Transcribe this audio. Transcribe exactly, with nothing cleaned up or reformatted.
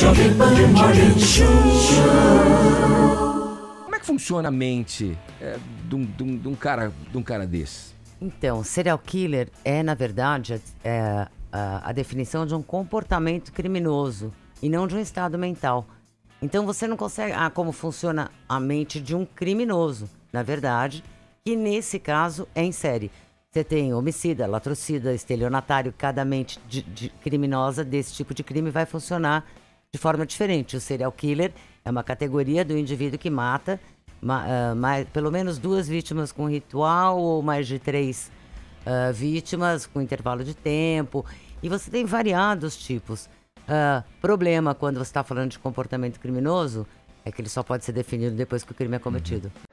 Jovem Pan Morning Show. Como é que funciona a mente é, de, um, de, um, de, um cara, de um cara desse? Então, serial killer é, na verdade, é, a, a definição de um comportamento criminoso e não de um estado mental. Então você não consegue... Ah, como funciona a mente de um criminoso, na verdade, que nesse caso é em série. Você tem homicida, latrocida, estelionatário, cada mente de, de criminosa desse tipo de crime vai funcionar de forma diferente. O serial killer é uma categoria do indivíduo que mata ma, uh, mais, pelo menos duas vítimas com ritual ou mais de três uh, vítimas com intervalo de tempo. E você tem variados tipos. Uh, problema quando você está falando de comportamento criminoso é que ele só pode ser definido depois que o crime é cometido.